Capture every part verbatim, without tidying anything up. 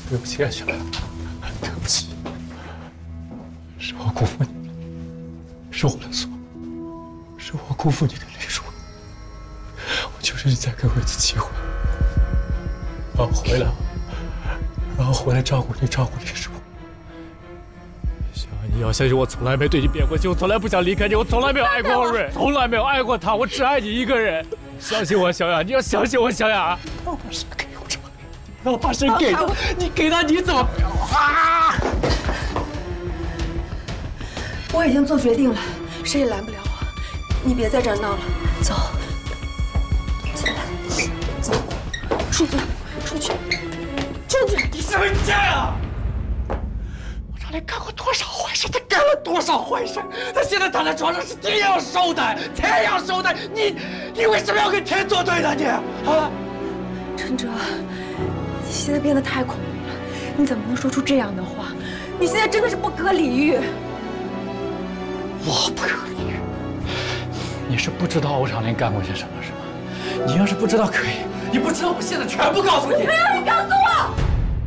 对不起啊，小雅，对不起，是我辜负你，是我的错，是我辜负你的李叔。我求求你再给我一次机会，让我回来，让我回来照顾你，照顾李叔。小雅，你要相信我，从来没对你变过心，我从来不想离开你，我从来没有爱过欧瑞，从来没有爱过他，我只爱你一个人。相信我，小雅，你要相信我，小雅。让我把肾给我，让我把肾给他，你给他，你怎么啊？ 我已经做决定了，谁也拦不了我。你别在这儿闹了，走，进来，走，出去，出去，出去！ 你是不是这样？我让你干过多少坏事，他干了多少坏事，他现在躺在床上是天要收的，天要收的，你你为什么要跟天作对呢？你啊， 陈哲，你现在变得太恐怖了，你怎么能说出这样的话？你现在真的是不可理喻。 我不可理喻，你是不知道欧长林干过些什么，是吗？你要是不知道可以，你不知道我现在全部告诉你。 不要你告诉我！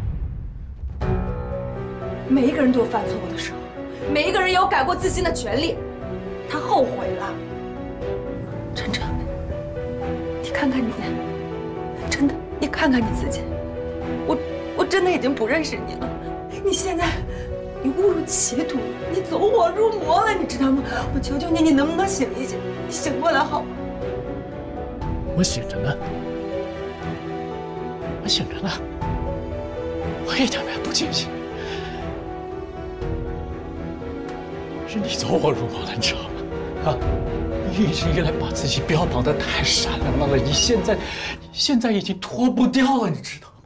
每一个人都有犯错误的时候，每一个人也有改过自新的权利。他后悔了，陈哲，你看看你，真的，你看看你自己，我我真的已经不认识你了。你现在。你误入歧途，你走火入魔了，你知道吗？我求求你，你能不能醒一醒？你醒过来好吗？ 我醒着呢，我醒着呢，我一点也不清醒。是你走火入魔了，你知道吗？啊，你一直以来把自己标榜的太善良了，你现在，你现在已经脱不掉了，你知道吗？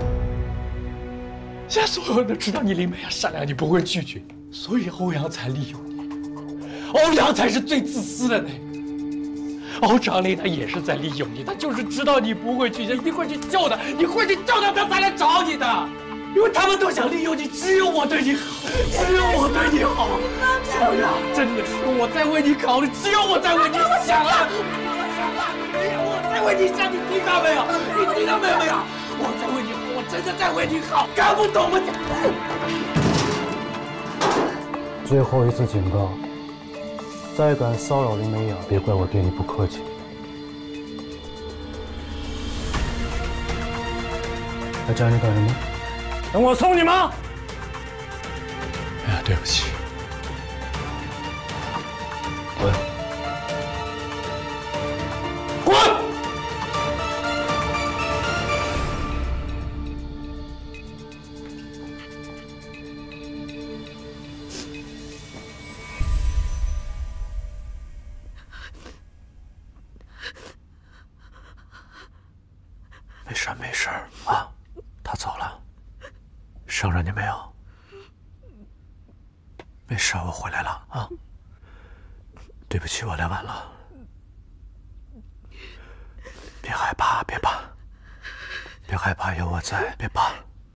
现在所有人都知道你林美雅善良，你不会拒绝，所以欧阳才利用你。欧阳才是最自私的那个。欧长林他也是在利用你，他就是知道你不会拒绝，一定会去救他，你会去救他，他才来找你的。因为他们都想利用你，只有我对你好，只有我对你好。小雅，真的是我在为你考虑，只有我在为你想啊！我在为你想，你听到没有？你听到没有？没有？我在为你好，我真的在为你好，搞不懂吗？ 最后一次警告，再敢骚扰林美雅，别怪我对你不客气。来家里干什么？等我送你吗？ 哎呀，对不起。滚！滚！ 没事没事啊，他走了，伤着你没有？没事，我回来了啊。对不起，我来晚了。别害怕，别怕，别害怕，有我在，别怕。